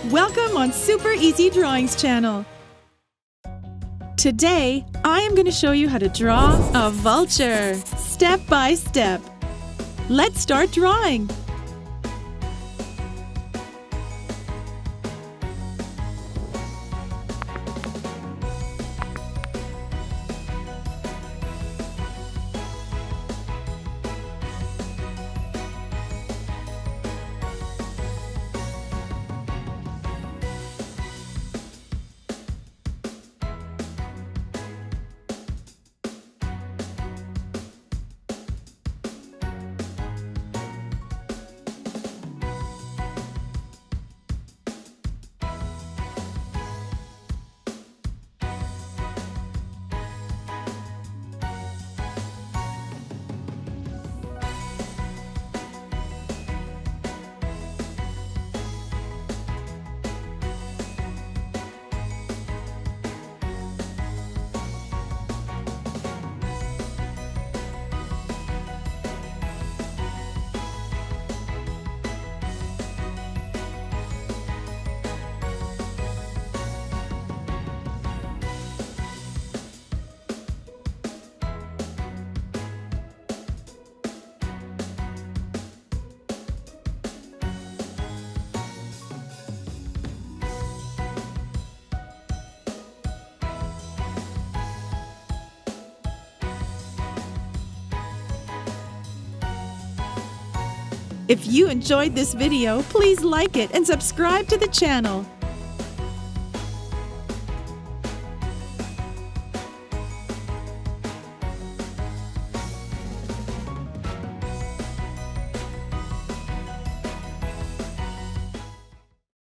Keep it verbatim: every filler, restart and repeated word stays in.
Welcome on Super Easy Drawings channel. Today, I am going to show you how to draw a vulture, step by step. Let's start drawing. If you enjoyed this video, please like it and subscribe to the channel.